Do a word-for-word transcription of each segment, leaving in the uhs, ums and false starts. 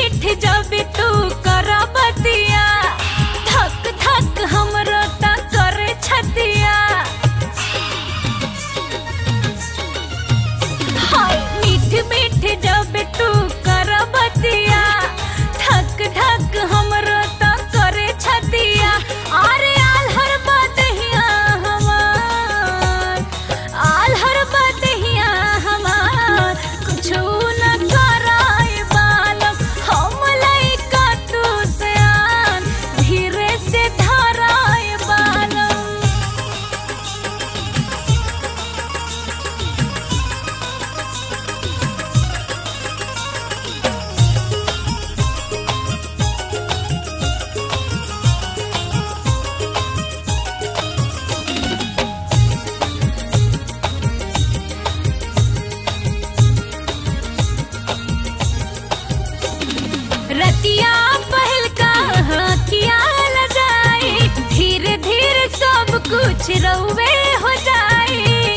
मीठ जब तू कर बतिया धक धक हमरो ता करे छतिया। हाय मीठ मीठ जब तू कर बतिया धक धक हमरो ता करे छतिया। अरे आल्हर बदहिया हमार आल्हर बदहिया हमार कुछो न कराए बालम हम लइका तू से आन धीरे से धराए बालम। रतिया पहल का किया लगाए धीरे धीरे सब कुछ रउवे हो जाए।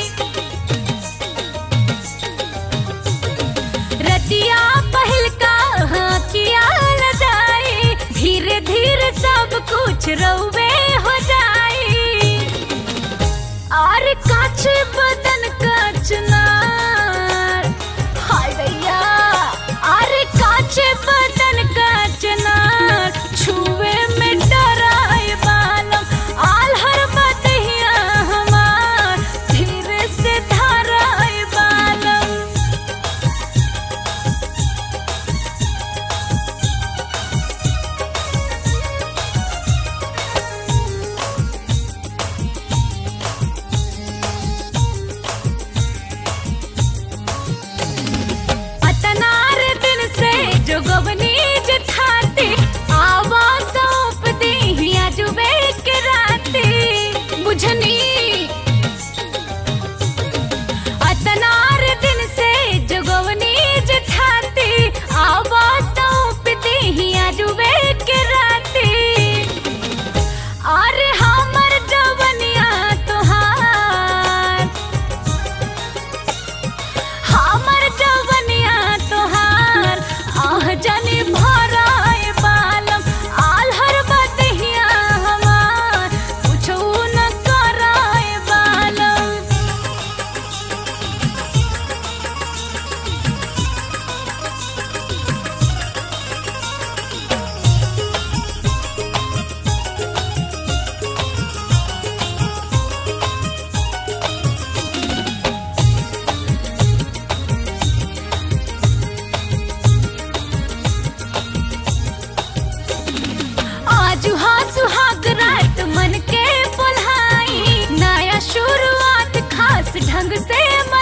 रतिया पहल का किया लगाए धीरे धीरे सब कुछ रउवे हो जाए। और काच बदन का चुनार हाय दैया अरे काच बदन का चुनार छुए में डराए बालम आल्हर बदहिया हमार धीरे से धराए बालम। अतनार दिन से जो गवनी जठाते आवा सौंप दी जुबे के राते बुझनी। अतनार दिन से जो गवनी जठाते आवा सौंप दी जुबे के राते। अरे हमर जवनिया तोहार हमर जवनिया तोहार आह जाने भराए बालम आल्हर बदहिया हमार कुछो न कराए बालम। आज हाँ सुहाग रात मन के बुल्हाई नया शुरुआत खास ढंग से